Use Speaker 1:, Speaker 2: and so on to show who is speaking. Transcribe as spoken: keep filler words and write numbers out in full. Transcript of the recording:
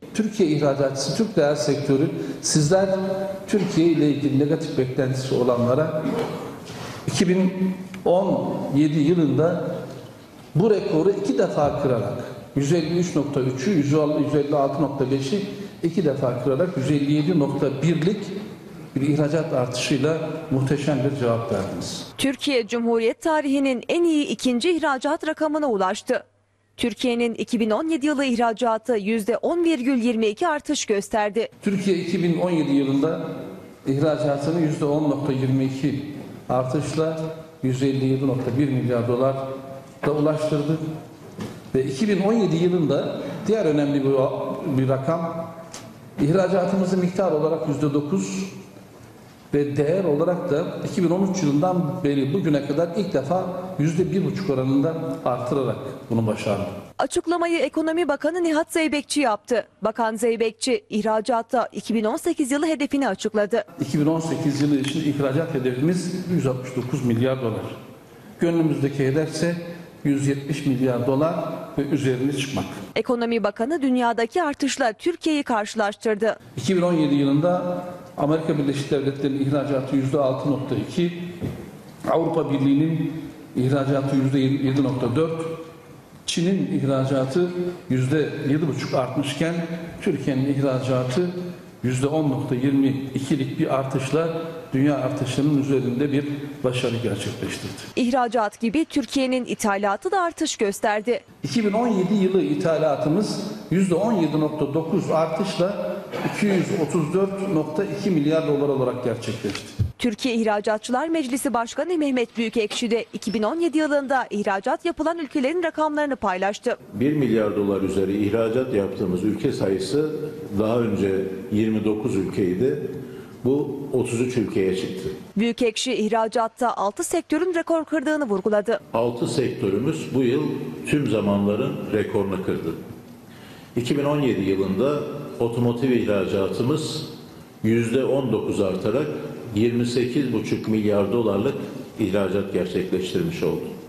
Speaker 1: Türkiye ihracatçısı, Türk değer sektörü, sizler Türkiye ile ilgili negatif beklentisi olanlara iki bin on yedi yılında bu rekoru iki defa kırarak yüz elli üç nokta üçü, yüz elli altı nokta beşi iki defa kırarak yüz elli yedi nokta birlik bir ihracat artışıyla muhteşem bir cevap verdiniz.
Speaker 2: Türkiye Cumhuriyet tarihinin en iyi ikinci ihracat rakamına ulaştı. Türkiye'nin iki bin on yedi yılı ihracatı yüzde on virgül yirmi iki artış gösterdi.
Speaker 1: Türkiye iki bin on yedi yılında ihracatını yüzde on nokta yirmi iki artışla yüz elli yedi nokta bir milyar dolar da ulaştırdı. Ve iki bin on yedi yılında diğer önemli bir, bir rakam, ihracatımızı miktar olarak yüzde dokuz ve değer olarak da iki bin on üç yılından beri bugüne kadar ilk defa yüzde bir buçuk oranında artırarak bunu başardı.
Speaker 2: Açıklamayı Ekonomi Bakanı Nihat Zeybekçi yaptı. Bakan Zeybekçi ihracatta iki bin on sekiz yılı hedefini açıkladı.
Speaker 1: iki bin on sekiz yılı için ihracat hedefimiz yüz altmış dokuz milyar dolar. Gönlümüzdeki hedefse yüz yetmiş milyar dolar ve üzerine çıkmak.
Speaker 2: Ekonomi Bakanı dünyadaki artışla Türkiye'yi karşılaştırdı.
Speaker 1: iki bin on yedi yılında Amerika Birleşik Devletleri'nin ihracatı yüzde altı nokta iki, Avrupa Birliği'nin ihracatı yüzde yedi nokta dört, Çin'in ihracatı yüzde yedi buçuk artmışken Türkiye'nin ihracatı yüzde on nokta yirmi ikilik bir artışla dünya artışının üzerinde bir başarı gerçekleştirdi.
Speaker 2: İhracat gibi Türkiye'nin ithalatı da artış gösterdi.
Speaker 1: iki bin on yedi yılı ithalatımız yüzde on yedi nokta dokuz artışla iki yüz otuz dört nokta iki milyar dolar olarak gerçekleşti.
Speaker 2: Türkiye İhracatçılar Meclisi Başkanı Mehmet Büyükekşi de iki bin on yedi yılında ihracat yapılan ülkelerin rakamlarını paylaştı.
Speaker 3: bir milyar dolar üzeri ihracat yaptığımız ülke sayısı daha önce yirmi dokuz ülkeydi. Bu otuz üç ülkeye çıktı.
Speaker 2: Büyükekşi ihracatta altı sektörün rekor kırdığını vurguladı.
Speaker 3: altı sektörümüz bu yıl tüm zamanların rekorunu kırdı. iki bin on yedi yılında otomotiv ihracatımız yüzde on dokuz artarak yirmi sekiz buçuk milyar dolarlık ihracat gerçekleştirmiş oldu.